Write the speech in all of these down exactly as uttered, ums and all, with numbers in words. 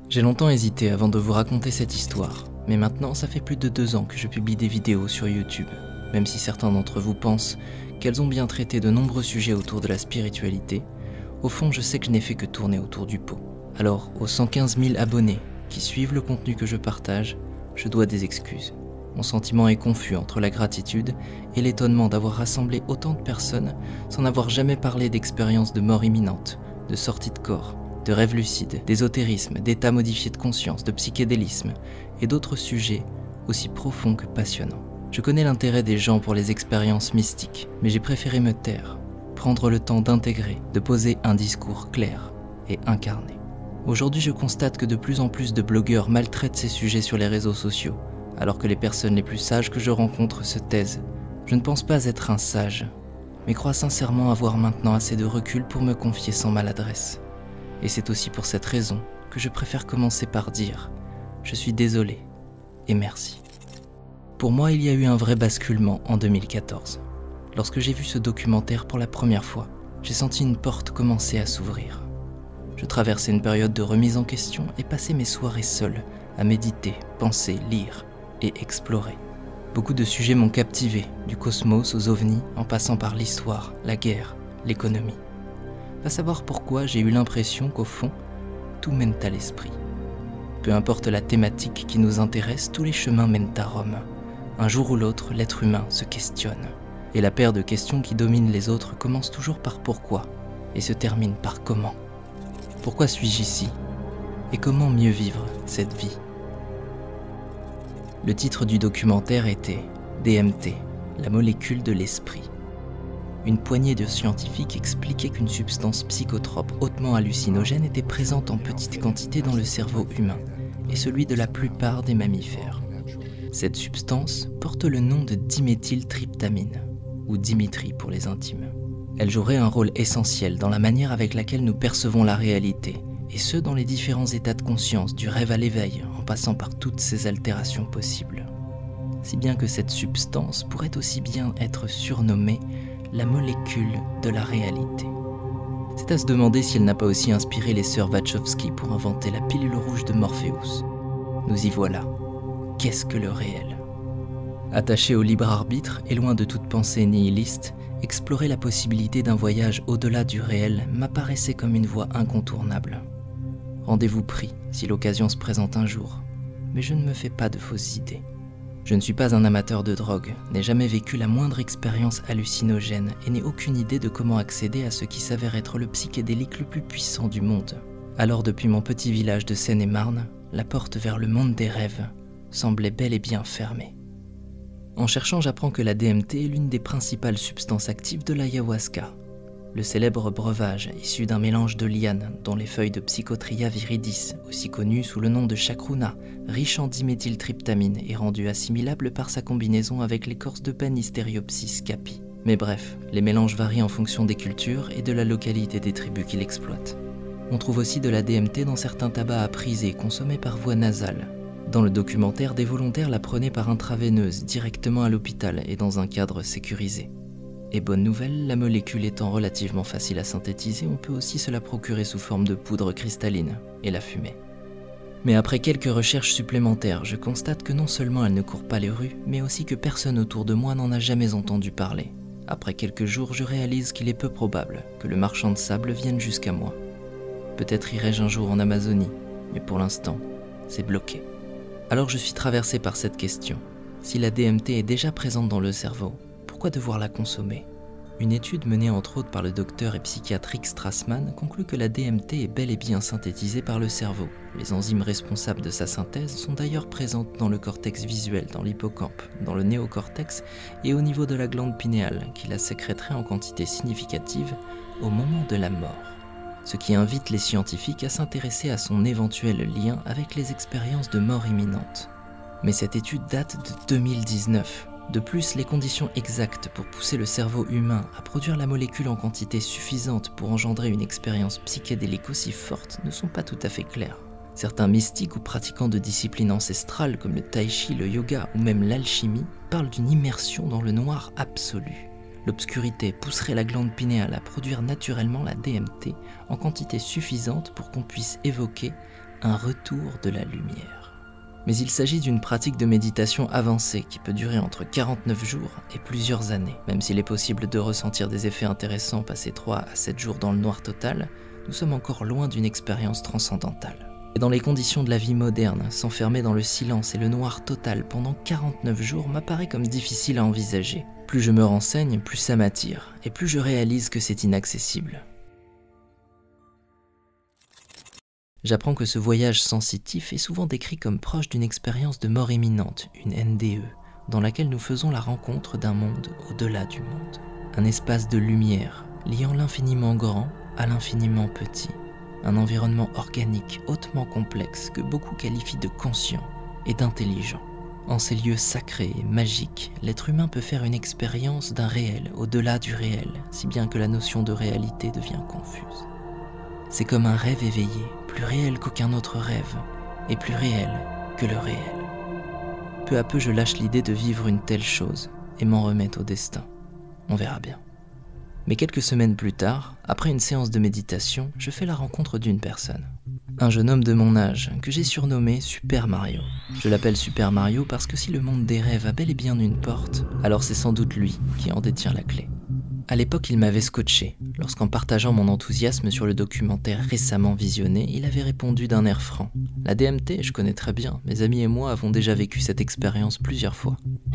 J'ai longtemps hésité avant de vous raconter cette histoire, mais maintenant ça fait plus de deux ans que je publie des vidéos sur YouTube, même si certains d'entre vous pensent qu'elles ont bien traité de nombreux sujets autour de la spiritualité. Au fond, je sais que je n'ai fait que tourner autour du pot. Alors, aux cent quinze mille abonnés qui suivent le contenu que je partage, je dois des excuses. Mon sentiment est confus entre la gratitude et l'étonnement d'avoir rassemblé autant de personnes sans avoir jamais parlé d'expériences de mort imminente, de sortie de corps, de rêves lucides, d'ésotérisme, d'état modifié de conscience, de psychédélisme et d'autres sujets aussi profonds que passionnants. Je connais l'intérêt des gens pour les expériences mystiques, mais j'ai préféré me taire, prendre le temps d'intégrer, de poser un discours clair et incarné. Aujourd'hui, je constate que de plus en plus de blogueurs maltraitent ces sujets sur les réseaux sociaux, alors que les personnes les plus sages que je rencontre se taisent. Je ne pense pas être un sage, mais crois sincèrement avoir maintenant assez de recul pour me confier sans maladresse. Et c'est aussi pour cette raison que je préfère commencer par dire « Je suis désolé et merci ». Pour moi, il y a eu un vrai basculement en deux mille quatorze. Lorsque j'ai vu ce documentaire pour la première fois, j'ai senti une porte commencer à s'ouvrir. Je traversais une période de remise en question et passais mes soirées seul à méditer, penser, lire et explorer. Beaucoup de sujets m'ont captivé, du cosmos aux ovnis, en passant par l'histoire, la guerre, l'économie. Pas savoir pourquoi, j'ai eu l'impression qu'au fond, tout mène à l'esprit. Peu importe la thématique qui nous intéresse, tous les chemins mènent à Rome. Un jour ou l'autre, l'être humain se questionne. Et la paire de questions qui dominent les autres commence toujours par pourquoi et se termine par comment. Pourquoi suis-je ici? Et comment mieux vivre cette vie? Le titre du documentaire était D M T, la molécule de l'esprit. Une poignée de scientifiques expliquait qu'une substance psychotrope hautement hallucinogène était présente en petite quantité dans le cerveau humain et celui de la plupart des mammifères. Cette substance porte le nom de diméthyltryptamine, ou Dimitri pour les intimes. Elle jouerait un rôle essentiel dans la manière avec laquelle nous percevons la réalité, et ce dans les différents états de conscience, du rêve à l'éveil, en passant par toutes ces altérations possibles. Si bien que cette substance pourrait aussi bien être surnommée la molécule de la réalité. C'est à se demander si elle n'a pas aussi inspiré les sœurs Wachowski pour inventer la pilule rouge de Morpheus. Nous y voilà. Qu'est-ce que le réel? Attaché au libre arbitre et loin de toute pensée nihiliste, explorer la possibilité d'un voyage au-delà du réel m'apparaissait comme une voie incontournable. Rendez-vous pris si l'occasion se présente un jour, mais je ne me fais pas de fausses idées. Je ne suis pas un amateur de drogue, n'ai jamais vécu la moindre expérience hallucinogène et n'ai aucune idée de comment accéder à ce qui s'avère être le psychédélique le plus puissant du monde. Alors depuis mon petit village de Seine-et-Marne, la porte vers le monde des rêves semblait bel et bien fermée. En cherchant, j'apprends que la D M T est l'une des principales substances actives de l'ayahuasca, le célèbre breuvage issu d'un mélange de lianes dont les feuilles de Psychotria viridis, aussi connues sous le nom de chacruna, riche en diméthyltryptamine et rendu assimilable par sa combinaison avec l'écorce de Banisteriopsis capi. Mais bref, les mélanges varient en fonction des cultures et de la localité des tribus qui l'exploitent. On trouve aussi de la D M T dans certains tabacs à priser consommés par voie nasale. Dans le documentaire, des volontaires la prenaient par intraveineuse directement à l'hôpital et dans un cadre sécurisé. Et bonne nouvelle, la molécule étant relativement facile à synthétiser, on peut aussi se la procurer sous forme de poudre cristalline et la fumer. Mais après quelques recherches supplémentaires, je constate que non seulement elle ne court pas les rues, mais aussi que personne autour de moi n'en a jamais entendu parler. Après quelques jours, je réalise qu'il est peu probable que le marchand de sable vienne jusqu'à moi. Peut-être irai-je un jour en Amazonie, mais pour l'instant, c'est bloqué. Alors je suis traversé par cette question. Si la D M T est déjà présente dans le cerveau, pourquoi devoir la consommer? Une étude menée entre autres par le docteur et psychiatre Rick Strassman conclut que la D M T est bel et bien synthétisée par le cerveau. Les enzymes responsables de sa synthèse sont d'ailleurs présentes dans le cortex visuel, dans l'hippocampe, dans le néocortex et au niveau de la glande pinéale, qui la sécréterait en quantité significative au moment de la mort. Ce qui invite les scientifiques à s'intéresser à son éventuel lien avec les expériences de mort imminente. Mais cette étude date de deux mille dix-neuf. De plus, les conditions exactes pour pousser le cerveau humain à produire la molécule en quantité suffisante pour engendrer une expérience psychédélique aussi forte ne sont pas tout à fait claires. Certains mystiques ou pratiquants de disciplines ancestrales comme le tai chi, le yoga ou même l'alchimie parlent d'une immersion dans le noir absolu. L'obscurité pousserait la glande pinéale à produire naturellement la D M T en quantité suffisante pour qu'on puisse évoquer un retour de la lumière. Mais il s'agit d'une pratique de méditation avancée qui peut durer entre quarante-neuf jours et plusieurs années. Même s'il est possible de ressentir des effets intéressants passés trois à sept jours dans le noir total, nous sommes encore loin d'une expérience transcendantale. Et dans les conditions de la vie moderne, s'enfermer dans le silence et le noir total pendant quarante-neuf jours m'apparaît comme difficile à envisager. Plus je me renseigne, plus ça m'attire, et plus je réalise que c'est inaccessible. J'apprends que ce voyage sensitif est souvent décrit comme proche d'une expérience de mort imminente, une N D E, dans laquelle nous faisons la rencontre d'un monde au-delà du monde. Un espace de lumière, liant l'infiniment grand à l'infiniment petit. Un environnement organique hautement complexe que beaucoup qualifient de conscient et d'intelligent. En ces lieux sacrés et magiques, l'être humain peut faire une expérience d'un réel au-delà du réel, si bien que la notion de réalité devient confuse. C'est comme un rêve éveillé, plus réel qu'aucun autre rêve, et plus réel que le réel. Peu à peu, je lâche l'idée de vivre une telle chose et m'en remets au destin. On verra bien. Mais quelques semaines plus tard, après une séance de méditation, je fais la rencontre d'une personne. Un jeune homme de mon âge, que j'ai surnommé Super Mario. Je l'appelle Super Mario parce que si le monde des rêves a bel et bien une porte, alors c'est sans doute lui qui en détient la clé. À l'époque, il m'avait scotché, lorsqu'en partageant mon enthousiasme sur le documentaire récemment visionné, il avait répondu d'un air franc. La D M T, je connais très bien, mes amis et moi avons déjà vécu cette expérience plusieurs fois.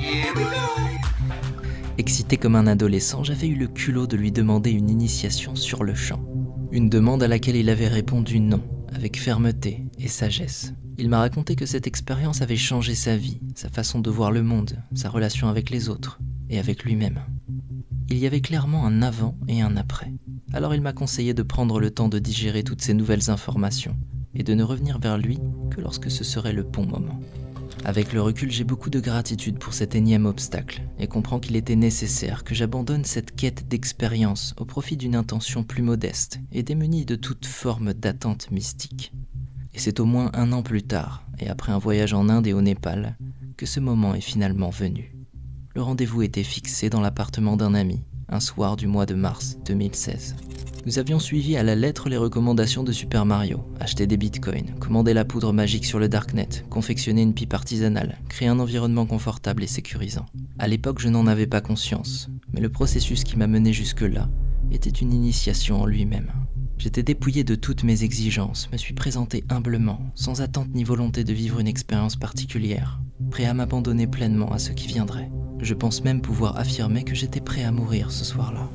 Excité comme un adolescent, j'avais eu le culot de lui demander une initiation sur le champ. Une demande à laquelle il avait répondu non, avec fermeté et sagesse. Il m'a raconté que cette expérience avait changé sa vie, sa façon de voir le monde, sa relation avec les autres et avec lui-même. Il y avait clairement un avant et un après. Alors il m'a conseillé de prendre le temps de digérer toutes ces nouvelles informations et de ne revenir vers lui que lorsque ce serait le bon moment. Avec le recul, j'ai beaucoup de gratitude pour cet énième obstacle et comprends qu'il était nécessaire que j'abandonne cette quête d'expérience au profit d'une intention plus modeste et démunie de toute forme d'attente mystique. Et c'est au moins un an plus tard, et après un voyage en Inde et au Népal, que ce moment est finalement venu. Le rendez-vous était fixé dans l'appartement d'un ami, un soir du mois de mars deux mille seize. Nous avions suivi à la lettre les recommandations de Super Mario, acheter des bitcoins, commander la poudre magique sur le darknet, confectionner une pipe artisanale, créer un environnement confortable et sécurisant. À l'époque, je n'en avais pas conscience, mais le processus qui m'a mené jusque-là était une initiation en lui-même. J'étais dépouillé de toutes mes exigences, me suis présenté humblement, sans attente ni volonté de vivre une expérience particulière, prêt à m'abandonner pleinement à ce qui viendrait. Je pense même pouvoir affirmer que j'étais prêt à mourir ce soir-là.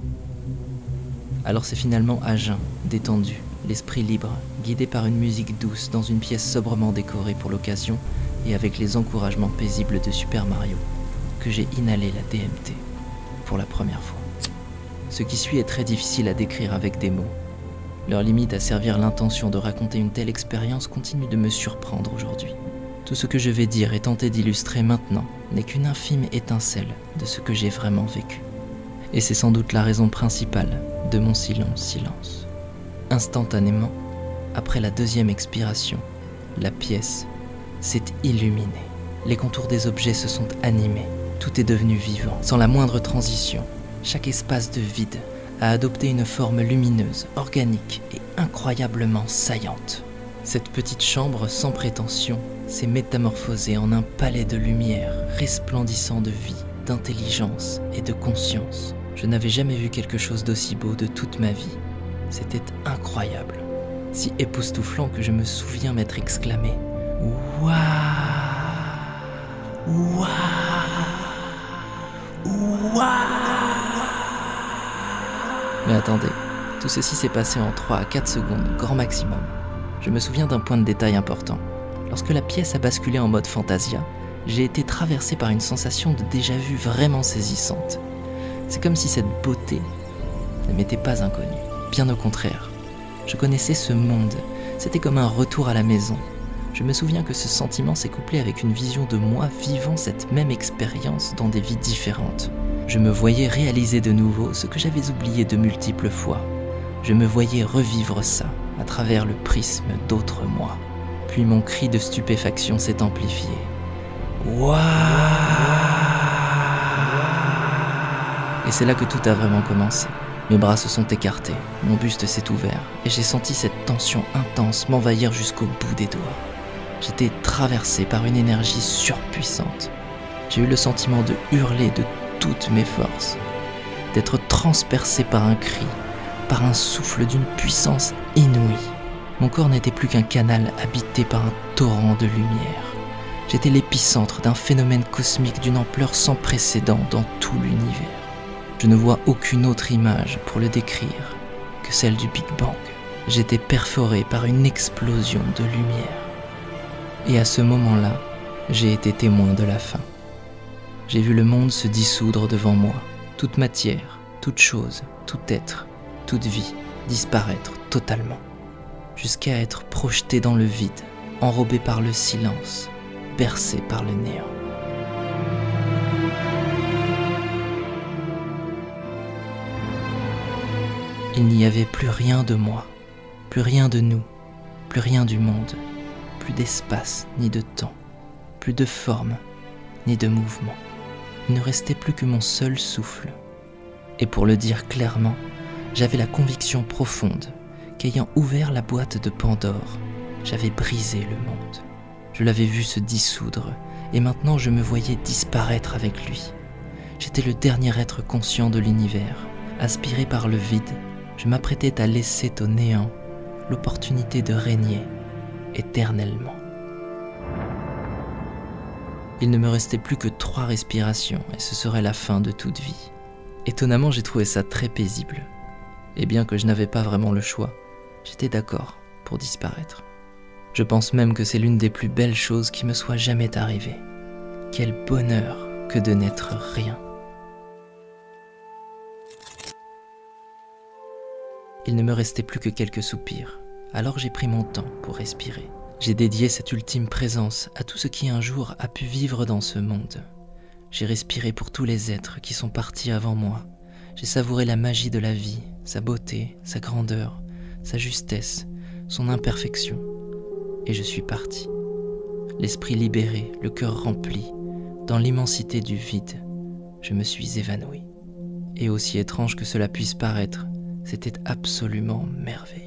Alors c'est finalement à jeun, détendu, l'esprit libre, guidé par une musique douce dans une pièce sobrement décorée pour l'occasion et avec les encouragements paisibles de Super Mario, que j'ai inhalé la D M T pour la première fois. Ce qui suit est très difficile à décrire avec des mots. Leur limite à servir l'intention de raconter une telle expérience continue de me surprendre aujourd'hui. Tout ce que je vais dire et tenter d'illustrer maintenant n'est qu'une infime étincelle de ce que j'ai vraiment vécu. Et c'est sans doute la raison principale de mon si long silence. Instantanément, après la deuxième expiration, la pièce s'est illuminée. Les contours des objets se sont animés. Tout est devenu vivant, sans la moindre transition. Chaque espace de vide a adopté une forme lumineuse, organique et incroyablement saillante. Cette petite chambre sans prétention s'est métamorphosée en un palais de lumière, resplendissant de vie, d'intelligence et de conscience. Je n'avais jamais vu quelque chose d'aussi beau de toute ma vie. C'était incroyable, si époustouflant que je me souviens m'être exclamé « Waouh! Waouh! Waouh !» Mais attendez, tout ceci s'est passé en trois à quatre secondes, grand maximum. Je me souviens d'un point de détail important. Lorsque la pièce a basculé en mode Fantasia, j'ai été traversé par une sensation de déjà-vu vraiment saisissante. C'est comme si cette beauté ne m'était pas inconnue. Bien au contraire, je connaissais ce monde, c'était comme un retour à la maison. Je me souviens que ce sentiment s'est couplé avec une vision de moi vivant cette même expérience dans des vies différentes. Je me voyais réaliser de nouveau ce que j'avais oublié de multiples fois. Je me voyais revivre ça à travers le prisme d'autres moi. Puis mon cri de stupéfaction s'est amplifié. Waouh! Et c'est là que tout a vraiment commencé. Mes bras se sont écartés, mon buste s'est ouvert et j'ai senti cette tension intense m'envahir jusqu'au bout des doigts. J'étais traversé par une énergie surpuissante. J'ai eu le sentiment de hurler de toutes mes forces, d'être transpercé par un cri, par un souffle d'une puissance inouïe. Mon corps n'était plus qu'un canal habité par un torrent de lumière. J'étais l'épicentre d'un phénomène cosmique d'une ampleur sans précédent dans tout l'univers. Je ne vois aucune autre image pour le décrire que celle du Big Bang. J'étais perforé par une explosion de lumière. Et à ce moment-là, j'ai été témoin de la fin. J'ai vu le monde se dissoudre devant moi, toute matière, toute chose, tout être, toute vie disparaître totalement, jusqu'à être projeté dans le vide, enrobé par le silence, bercé par le néant. Il n'y avait plus rien de moi, plus rien de nous, plus rien du monde, plus d'espace ni de temps, plus de forme ni de mouvement. Il ne restait plus que mon seul souffle. Et pour le dire clairement, j'avais la conviction profonde qu'ayant ouvert la boîte de Pandore, j'avais brisé le monde. Je l'avais vu se dissoudre et maintenant je me voyais disparaître avec lui. J'étais le dernier être conscient de l'univers, aspiré par le vide. Je m'apprêtais à laisser au néant l'opportunité de régner éternellement. Il ne me restait plus que trois respirations et ce serait la fin de toute vie. Étonnamment, j'ai trouvé ça très paisible. Et bien que je n'avais pas vraiment le choix, j'étais d'accord pour disparaître. Je pense même que c'est l'une des plus belles choses qui me soit jamais arrivée. Quel bonheur que de n'être rien. Il ne me restait plus que quelques soupirs, alors j'ai pris mon temps pour respirer. J'ai dédié cette ultime présence à tout ce qui un jour a pu vivre dans ce monde. J'ai respiré pour tous les êtres qui sont partis avant moi. J'ai savouré la magie de la vie, sa beauté, sa grandeur, sa justesse, son imperfection. Et je suis parti. L'esprit libéré, le cœur rempli, dans l'immensité du vide, je me suis évanoui. Et aussi étrange que cela puisse paraître, c'était absolument merveilleux.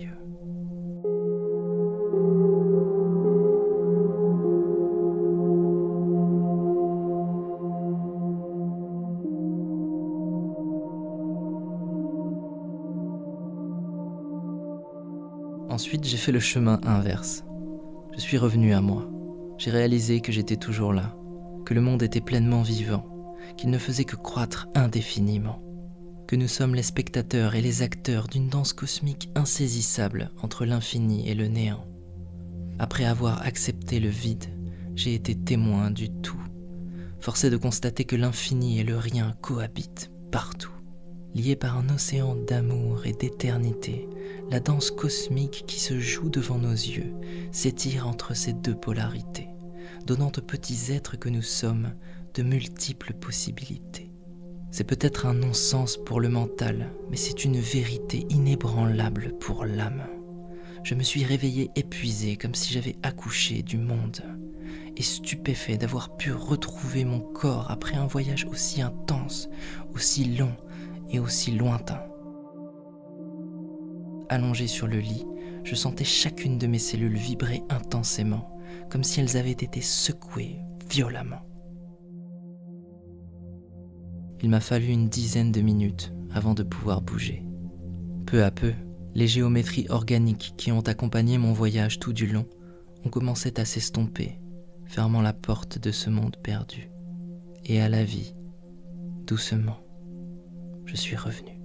Ensuite, j'ai fait le chemin inverse. Je suis revenu à moi. J'ai réalisé que j'étais toujours là, que le monde était pleinement vivant, qu'il ne faisait que croître indéfiniment, que nous sommes les spectateurs et les acteurs d'une danse cosmique insaisissable entre l'infini et le néant. Après avoir accepté le vide, j'ai été témoin du tout, forcé de constater que l'infini et le rien cohabitent partout. Liés par un océan d'amour et d'éternité, la danse cosmique qui se joue devant nos yeux s'étire entre ces deux polarités, donnant aux petits êtres que nous sommes de multiples possibilités. C'est peut-être un non-sens pour le mental, mais c'est une vérité inébranlable pour l'âme. Je me suis réveillé épuisé, comme si j'avais accouché du monde, et stupéfait d'avoir pu retrouver mon corps après un voyage aussi intense, aussi long, et aussi lointain. Allongé sur le lit, je sentais chacune de mes cellules vibrer intensément, comme si elles avaient été secouées violemment. Il m'a fallu une dizaine de minutes avant de pouvoir bouger. Peu à peu, les géométries organiques qui ont accompagné mon voyage tout du long ont commencé à s'estomper, fermant la porte de ce monde perdu. Et à la vie, doucement, je suis revenu.